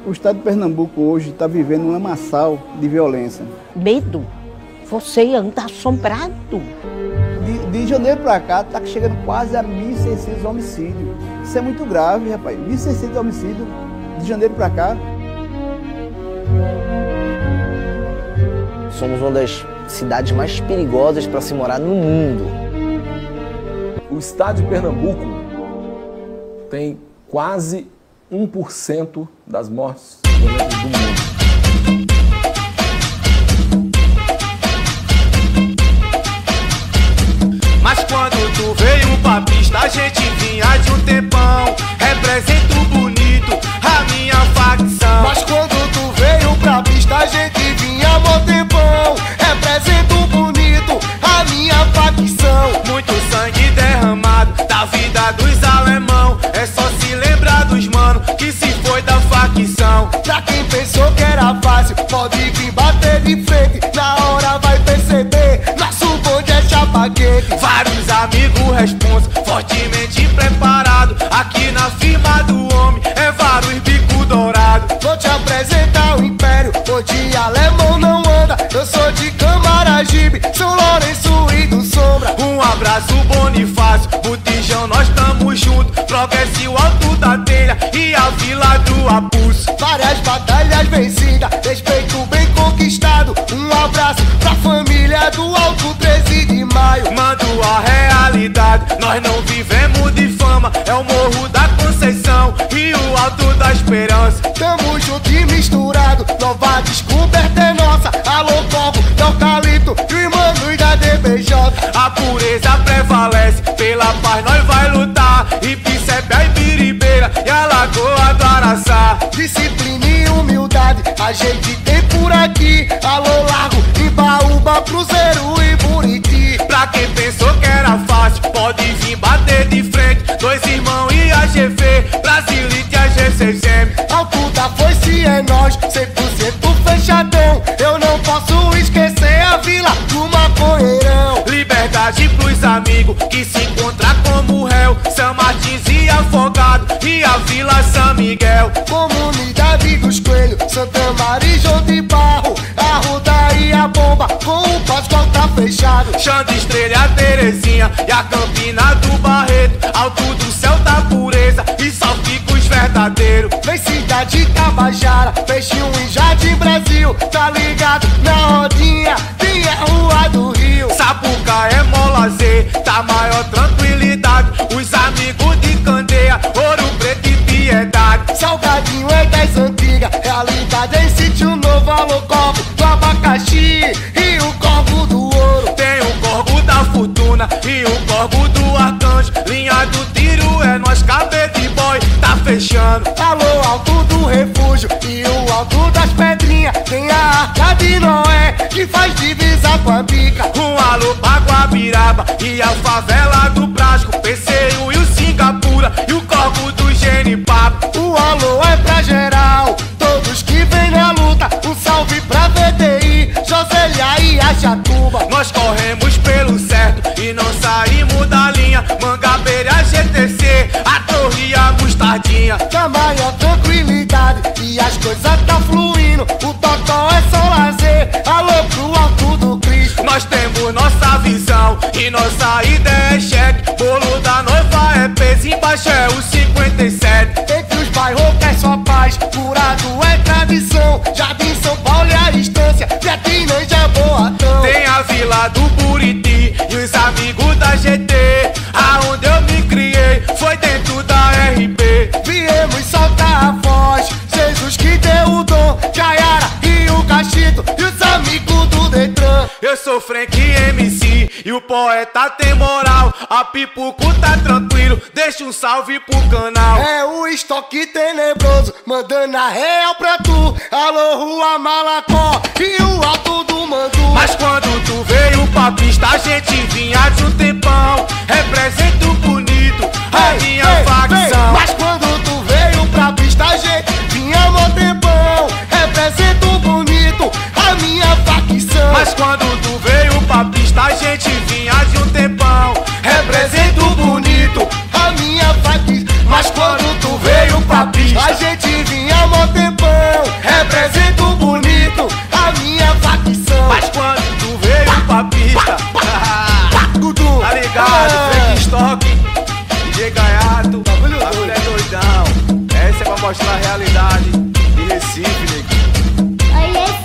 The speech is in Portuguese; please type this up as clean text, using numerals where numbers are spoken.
O estado de Pernambuco hoje está vivendo um lamaçal de violência. Medo? Você anda assombrado. De janeiro para cá está chegando quase a 1.600 homicídios. Isso é muito grave, rapaz. 1.600 homicídios de janeiro para cá. Somos uma das cidades mais perigosas para se morar no mundo. O estado de Pernambuco tem quase 1% das mortes violentas do mundo. Mas quando tu veio pra pista, a gente vinha de um tempão. Represento bonito a minha facção. Mas quando tu veio pra pista, a gente vinha mó tempão. Represento bonito a minha facção. Muito sangue derramado da vida dos alemão. É só se lembrar dos mano que se foi da facção. Pra quem pensou que era fácil, pode vir bater de frente. Na hora vai perceber, nosso bonde é chapa quente. Vários amigos responsa, fortemente preparado. Aqui na firma do homem é vários bico dourado. Vou te apresentar o império, onde alemão não anda. Eu sou de Camaragibe, São Lourenço e do Sombra. Um abraço Bonifácio, Botijão, nós tamo junto. Progresso Alto da Telha e a Vila do Apulso. Várias batalhas vencidas, respeito bem conquistado. Um abraço pra família do Alto 13 de Maio. Mando a realidade, nós não vivemos de fama. É o Morro da Conceição e o Alto da Esperança. Tamo junto e misturado, nova descoberta é nossa. Alô, Corvo, Eucalipto e o Mano da DBJ. A pureza prevalece, pela paz nós vai lutar. Ipicébia e Biribeira e a Lagoa do Araçá. Disciplina e humildade a gente tem por aqui. Alô, Largo, Imbaúba, Cruzeiro e Buriti. Pra quem pensou que era fácil, pode vir bater de frente. Dois irmãos e a GV, Brasilite e a G6M. Alto da Foice é nós, 100% fechadão. Eu não posso esquecer a Vila do Maconheirão. Liberdade pros amigos que se encontram como réu. São Martins e Afogado e a Vila São Miguel. Comunidade dos Coelhos, Santa Maria e João de Barro. A Ruda e a Bomba, com o Pascoal tá fechado. Chão de Estrela, Terezinha e a Campina do Barreto. Alto do céu da pureza e só fica os verdadeiros. Vem cidade Tabajara, Peixinho e Jardim Brasil. Tá ligado na rodinha, tem a Rua do Rio. Sapuca é mó lazer, tá maior tranquilidade. Os amigos de Candeia, Ouro Preto e Piedade. Salgadinho é das antigas, realidade é em Sítio Novo. Alô, Corvo do Abacaxi e o Corvo do Ouro. Tem o Corvo da Fortuna e o Corvo do Arcanjo. Linha do tiro é nós, cabelo de boy, tá fechando. Alô, Alto do Refúgio e o Alto das Pedrinhas. Tem a Arca de Noé que faz divisa com a Bica. Um alô pra Guabiraba e a favela do Brasco. PCU e o Singapura e o Corvo do Genipapo. O alô é pra geral, todos que vêm na luta. Um salve pra VDI, Josélia e a Jatuba. Nós corremos pelo certo e não saímos da linha. Mangabeira, GTC, a Torre e a Mostardinha. Na maior tranquilidade e as coisas tá fluindo. O totó é só lazer, alô pro Alto do Cristo. Nós temos nossa visão e nossa ideia é cheque. Bolo da noiva é peso, embaixo é o 57. Entre os bairros que é só paz, curado é tradição. Jardim São Paulo e a Estância, Viatina e Jaboatão. Tem a Vila do Buriti e os amigos da GT. Aonde eu me criei foi dentro da RP. Viemos soltar a voz, Jesus que deu o dom. Jaiara e o Cachito e os amigos do Detran. Eu sou Frank MC e o poeta tem moral. A Pipuco tá tranquilo, deixa um salve pro canal. É o estoque tenebroso, mandando a real pra tu. Alô, Rua Malacó e o Alto do Mandu. Mas quando tu veio pra pista, a gente vinha de um tempão. Represento bonito a minha facção. Mas quando tu veio pra pista, a gente vinha mó tempão. Represento bonito a minha facção. Mas quando tu veio pra pista, a gente vinha de um tempão. Represento bonito a minha facção. Mas quando tu veio pra pista, a gente vinha mó tempão. cidade de Recife, neguinho. Oi,